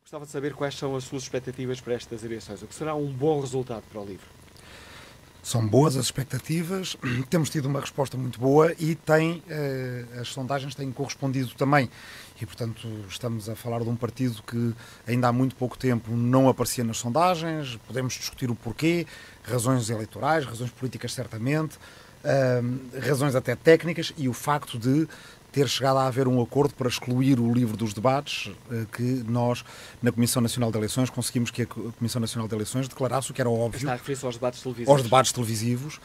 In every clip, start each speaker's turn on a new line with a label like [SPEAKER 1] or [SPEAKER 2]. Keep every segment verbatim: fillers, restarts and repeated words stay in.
[SPEAKER 1] Gostava de saber quais são as suas expectativas para estas eleições. O que será um bom resultado para o LIVRE?
[SPEAKER 2] São boas as expectativas, temos tido uma resposta muito boa e tem, eh, as sondagens têm correspondido também. E, portanto, estamos a falar de um partido que ainda há muito pouco tempo não aparecia nas sondagens, podemos discutir o porquê, razões eleitorais, razões políticas certamente, eh, razões até técnicas e o facto de ter chegado a haver um acordo para excluir o livro dos debates, que nós, na Comissão Nacional de Eleições, conseguimos que a Comissão Nacional de Eleições declarasse o que era óbvio.
[SPEAKER 1] Está a referir-se aos debates televisivos?
[SPEAKER 2] Aos debates televisivos.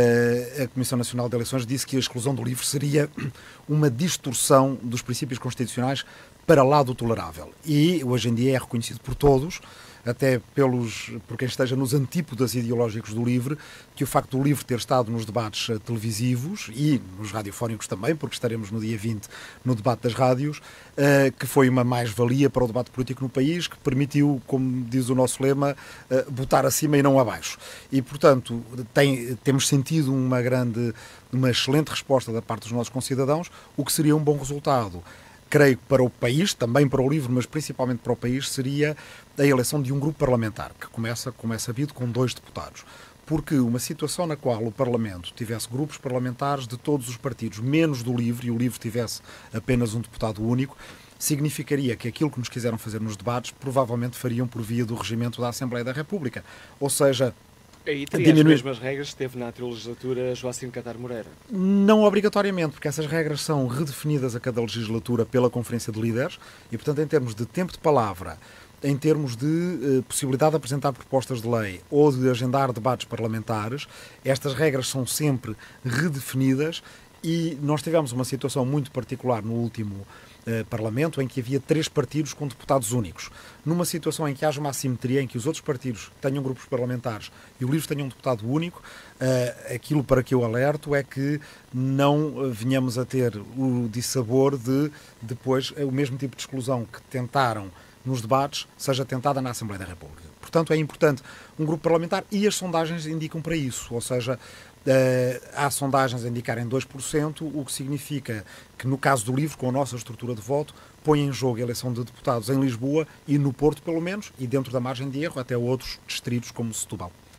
[SPEAKER 2] A Comissão Nacional de Eleições disse que a exclusão do livro seria uma distorção dos princípios constitucionais para lá do tolerável. E hoje em dia é reconhecido por todos, até pelos, por quem esteja nos antípodas ideológicos do LIVRE, que o facto do LIVRE ter estado nos debates televisivos e nos radiofónicos também, porque estaremos no dia vinte no debate das rádios, que foi uma mais-valia para o debate político no país, que permitiu, como diz o nosso lema, botar acima e não abaixo. E, portanto, tem, temos sentido uma grande, uma excelente resposta da parte dos nossos concidadãos, o que seria um bom resultado. Creio que para o país, também para o LIVRE, mas principalmente para o país, seria a eleição de um grupo parlamentar, que começa, como é sabido, com dois deputados. Porque uma situação na qual o Parlamento tivesse grupos parlamentares de todos os partidos, menos do LIVRE, e o LIVRE tivesse apenas um deputado único, significaria que aquilo que nos quiseram fazer nos debates provavelmente fariam por via do regimento da Assembleia da República. Ou seja,
[SPEAKER 1] aí teria diminuir... as mesmas regras que teve na anterior legislatura Joacim Catar Moreira?
[SPEAKER 2] Não obrigatoriamente, porque essas regras são redefinidas a cada legislatura pela Conferência de Líderes e, portanto, em termos de tempo de palavra, em termos de eh, possibilidade de apresentar propostas de lei ou de agendar debates parlamentares, estas regras são sempre redefinidas e nós tivemos uma situação muito particular no último eh, Parlamento em que havia três partidos com deputados únicos. Numa situação em que haja uma assimetria, em que os outros partidos tenham grupos parlamentares e o LIVRE tenha um deputado único, eh, aquilo para que eu alerto é que não venhamos a ter o dissabor de depois o mesmo tipo de exclusão que tentaram nos debates, seja tentada na Assembleia da República. Portanto, é importante um grupo parlamentar e as sondagens indicam para isso, ou seja, Uh, há sondagens a indicarem dois por cento, o que significa que, no caso do LIVRE, com a nossa estrutura de voto, põe em jogo a eleição de deputados em Lisboa e no Porto, pelo menos, e dentro da margem de erro, até outros distritos como Setúbal.